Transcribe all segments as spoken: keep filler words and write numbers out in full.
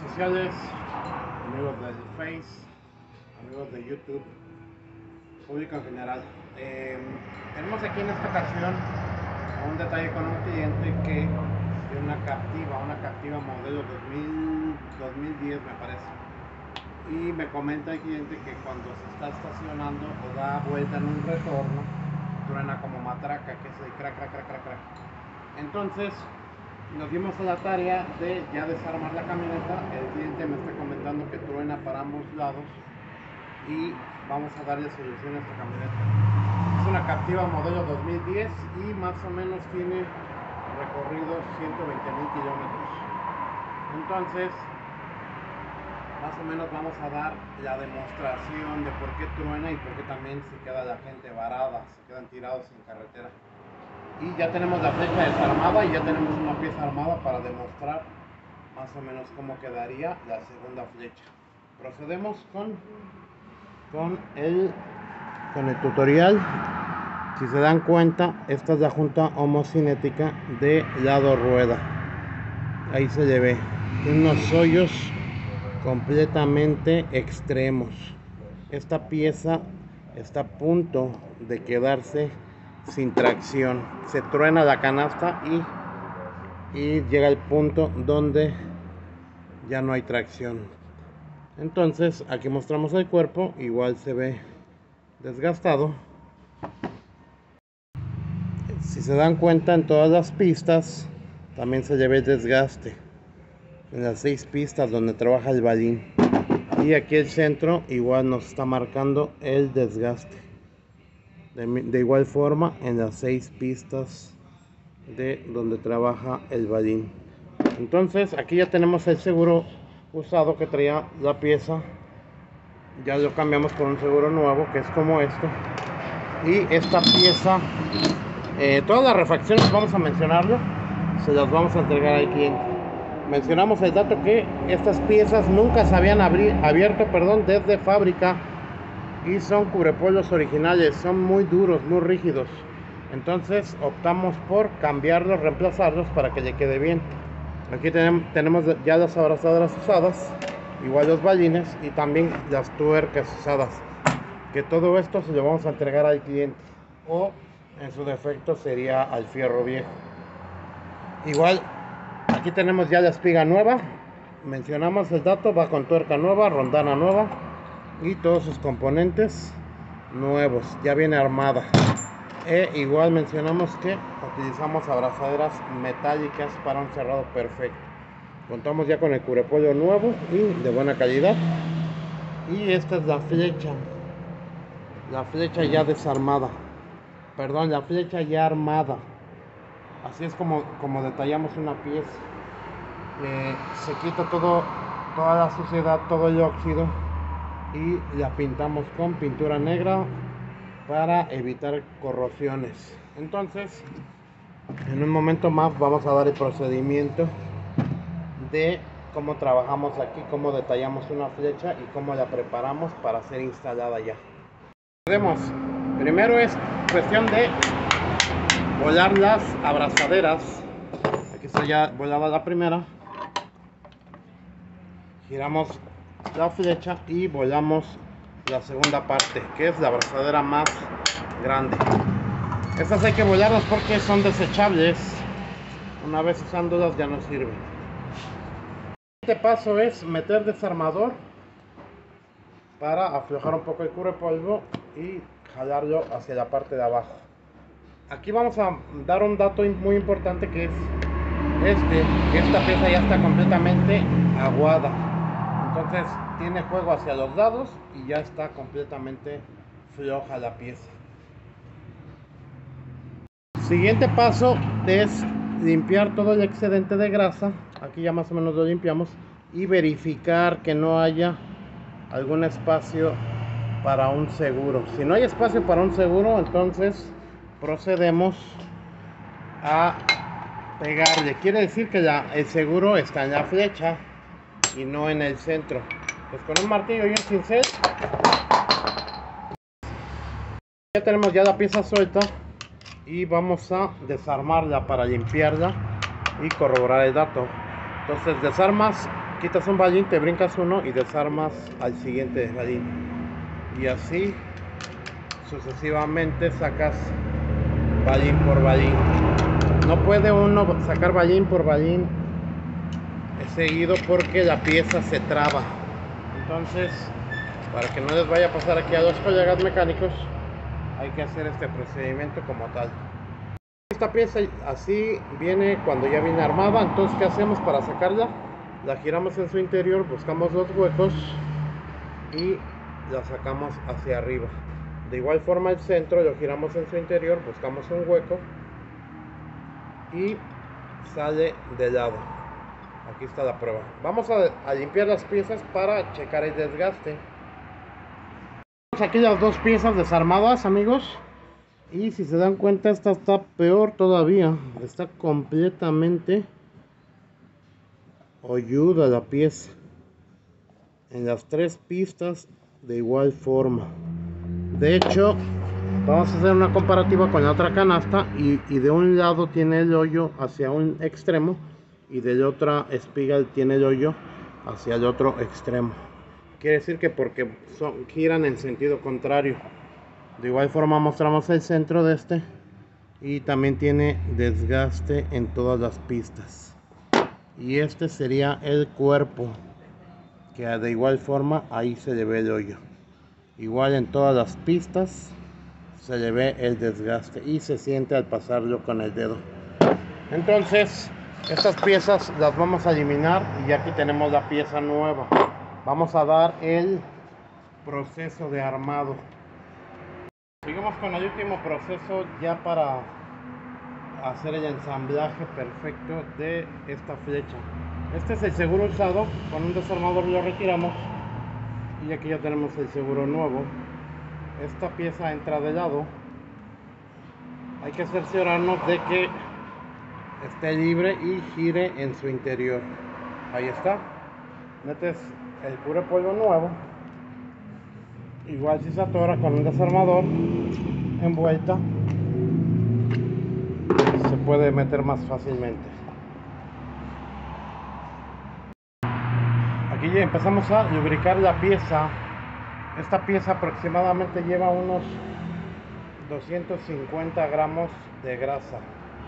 sociales, amigos del Face, amigos de YouTube, público en general. Eh, tenemos aquí en esta ocasión un detalle con un cliente que tiene una Captiva, una Captiva modelo dos mil, dos mil diez me parece. Y me comenta el cliente que cuando se está estacionando o da vuelta en un retorno, truena como matraca, que es el crack, crack, crack, crack, crack. Entonces, nos dimos a la tarea de ya desarmar la camioneta. El cliente me está comentando que truena para ambos lados y vamos a darle solución a esta camioneta. Es una Captiva modelo dos mil diez y más o menos tiene recorrido ciento veinte mil kilómetros. Entonces, más o menos vamos a dar la demostración de por qué truena y por qué también se queda la gente varada, se quedan tirados en carretera. Y ya tenemos la flecha desarmada y ya tenemos una pieza armada para demostrar más o menos cómo quedaría la segunda flecha. Procedemos con, con, el, con el tutorial. Si se dan cuenta, esta es la junta homocinética de lado rueda. Ahí se le ve. Tiene unos hoyos completamente extremos. Esta pieza está a punto de quedarse sin tracción. Se truena la canasta y, y llega el punto donde ya no hay tracción. Entonces aquí mostramos el cuerpo, igual se ve desgastado. Si se dan cuenta, en todas las pistas también se le ve el desgaste, en las seis pistas donde trabaja el balín, y aquí el centro igual nos está marcando el desgaste. De, de igual forma en las seis pistas de donde trabaja el balín. Entonces aquí ya tenemos el seguro usado que traía la pieza, ya lo cambiamos por un seguro nuevo que es como esto. Y esta pieza, eh, todas las refacciones vamos a mencionarlo, se las vamos a entregar al cliente. Mencionamos el dato que estas piezas nunca se habían abrir, abierto perdón, desde fábrica. Y son cubrepolvos originales, son muy duros, muy rígidos. Entonces optamos por cambiarlos, reemplazarlos para que le quede bien. Aquí tenemos, tenemos ya las abrazadoras usadas, igual los balines y también las tuercas usadas. Que todo esto se lo vamos a entregar al cliente, o en su defecto sería al fierro viejo. Igual aquí tenemos ya la espiga nueva. Mencionamos el dato, va con tuerca nueva, rondana nueva y todos sus componentes nuevos, ya viene armada. E igual mencionamos que utilizamos abrazaderas metálicas para un cerrado perfecto. Contamos ya con el cubrepolvo nuevo y de buena calidad. Y esta es la flecha, la flecha ya desarmada, perdón, la flecha ya armada. Así es como, como detallamos una pieza. Eh, se quita todo, toda la suciedad, todo el óxido, y la pintamos con pintura negra para evitar corrosiones. Entonces, en un momento más vamos a dar el procedimiento de cómo trabajamos aquí, cómo detallamos una flecha y cómo la preparamos para ser instalada ya. Podemos, primero es cuestión de volar las abrazaderas. Aquí está ya volada la primera. Giramos la flecha y volamos la segunda parte, que es la abrazadera más grande. Estas hay que volarlas porque son desechables, una vez usándolas ya no sirven. Este paso es meter desarmador para aflojar un poco el cubrepolvo y jalarlo hacia la parte de abajo. Aquí vamos a dar un dato muy importante, que es este, que esta pieza ya está completamente aguada. Entonces tiene juego hacia los lados y ya está completamente floja la pieza. Siguiente paso es limpiar todo el excedente de grasa. Aquí ya más o menos lo limpiamos, y verificar que no haya algún espacio para un seguro. Si no hay espacio para un seguro, entonces procedemos a pegarle. Quiere decir que la, el seguro está en la flecha y no en el centro. Pues con un martillo y un cincel ya tenemos ya la pieza suelta y vamos a desarmarla para limpiarla y corroborar el dato. Entonces desarmas quitas un ballín, te brincas uno y desarmas al siguiente ballín, y así sucesivamente sacas ballín por ballín. No puede uno sacar ballín por ballín seguido porque la pieza se traba. Entonces, para que no les vaya a pasar aquí a los colegas mecánicos, hay que hacer este procedimiento como tal. Esta pieza así viene cuando ya viene armada. Entonces, ¿qué hacemos para sacarla? La giramos en su interior, buscamos los huecos y la sacamos hacia arriba. De igual forma el centro lo giramos en su interior, buscamos un hueco y sale de lado. Aquí está la prueba. Vamos a, a limpiar las piezas para checar el desgaste. Aquí las dos piezas desarmadas, amigos, y si se dan cuenta, esta está peor todavía. Está completamente hoyuda la pieza en las tres pistas de igual forma. De hecho, vamos a hacer una comparativa con la otra canasta, y, y de un lado tiene el hoyo hacia un extremo y de la otra espiga tiene el hoyo hacia el otro extremo. Quiere decir que porque son, giran en sentido contrario. De igual forma mostramos el centro de este, y también tiene desgaste en todas las pistas. Y este sería el cuerpo, que de igual forma ahí se le ve el hoyo. Igual en todas las pistas se le ve el desgaste y se siente al pasarlo con el dedo. Entonces, estas piezas las vamos a eliminar, y aquí tenemos la pieza nueva. Vamos a dar el proceso de armado. Seguimos con el último proceso ya para hacer el ensamblaje perfecto de esta flecha. Este es el seguro usado, con un desarmador lo retiramos y aquí ya tenemos el seguro nuevo. Esta pieza entra de lado. Hay que cerciorarnos de que esté libre y gire en su interior. Ahí está. Metes el cubre polvo nuevo. Igual si se atora con un desarmador en vuelta, se puede meter más fácilmente. Aquí ya empezamos a lubricar la pieza. Esta pieza aproximadamente lleva unos doscientos cincuenta gramos de grasa,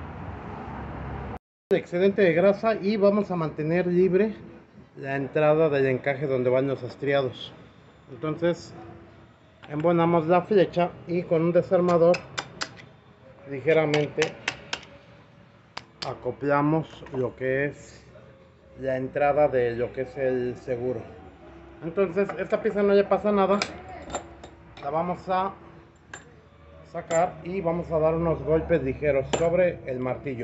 de excedente de grasa, y vamos a mantener libre la entrada del encaje donde van los estriados. Entonces embonamos la flecha y con un desarmador ligeramente acoplamos lo que es la entrada de lo que es el seguro. Entonces esta pieza no le pasa nada, la vamos a sacar y vamos a dar unos golpes ligeros sobre el martillo.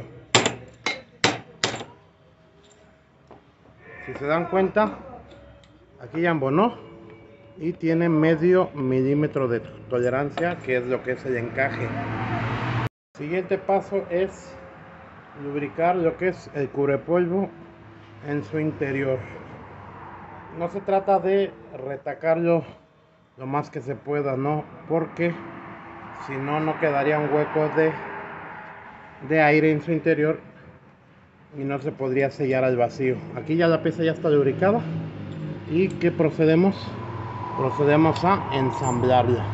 Si se dan cuenta, aquí ya embonó y tiene medio milímetro de tolerancia, que es lo que es el encaje. El siguiente paso es lubricar lo que es el cubrepolvo en su interior. No se trata de retacarlo lo más que se pueda, no, porque si no, no quedaría un hueco de, de aire en su interior y no se podría sellar al vacío. Aquí ya la pieza ya está lubricada. ¿Y qué procedemos? Procedemos a ensamblarla.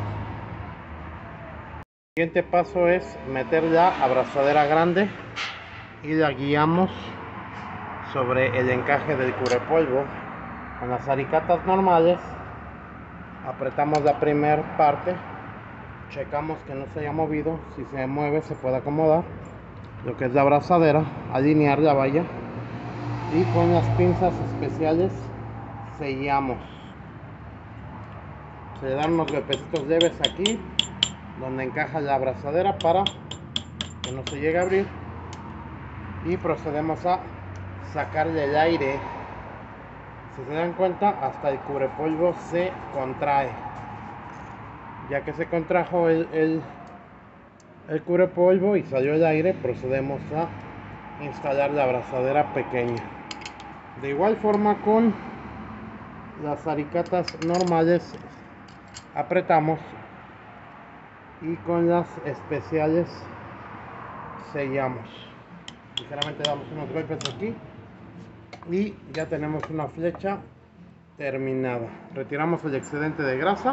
El siguiente paso es meter la abrazadera grande y la guiamos sobre el encaje del cubrepolvo. Con las aricatas normales apretamos la primera parte, checamos que no se haya movido. Si se mueve, se puede acomodar lo que es la abrazadera, alinear la valla, y con las pinzas especiales sellamos. Se le dan unos golpecitos leves aquí donde encaja la abrazadera para que no se llegue a abrir, y procedemos a sacarle el aire. Si se dan cuenta, hasta el cubrepolvo se contrae. Ya que se contrajo el, el, el cubrepolvo y salió el aire, procedemos a instalar la abrazadera pequeña. De igual forma, con las aricatas normales apretamos, y con las especiales sellamos. Ligeramente damos unos golpes aquí y ya tenemos una flecha terminada. Retiramos el excedente de grasa.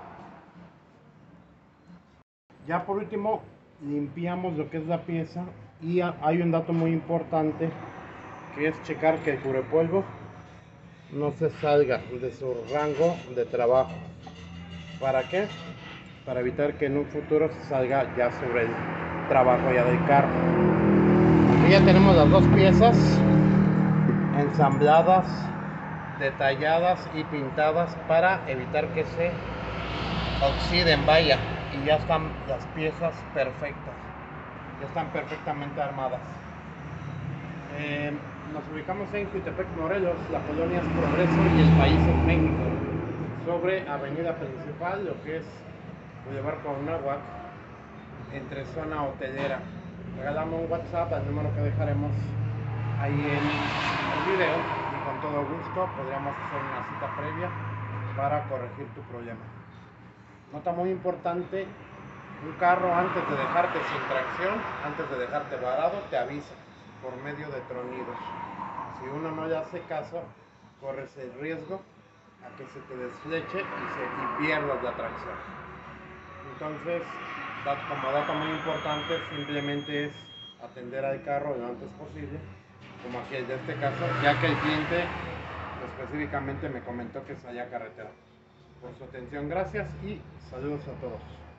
Ya por último limpiamos lo que es la pieza y hay un dato muy importante, que es checar que el cubrepolvo no se salga de su rango de trabajo. ¿Para qué? Para evitar que en un futuro se salga ya sobre el trabajo ya del carro. Aquí ya tenemos las dos piezas ensambladas, detalladas y pintadas para evitar que se oxiden, vaya, y ya están las piezas perfectas, ya están perfectamente armadas. Eh, nos ubicamos en Jutepec, Morelos, la colonia es Progreso y el país es México, sobre avenida principal, lo que es Boulevard Cuauhnáhuac, entre zona hotelera. Regálame un WhatsApp al número que dejaremos ahí en el video y con todo gusto podríamos hacer una cita previa para corregir tu problema. Nota muy importante: un carro, antes de dejarte sin tracción, antes de dejarte varado, te avisa por medio de tronidos. Si uno no le hace caso, corres el riesgo a que se te desfleche y, se, y pierdas la tracción. Entonces, como dato muy importante, simplemente es atender al carro lo antes posible, como aquí en este caso, ya que el cliente específicamente me comentó que salía a carretera. Por su atención, gracias y saludos a todos.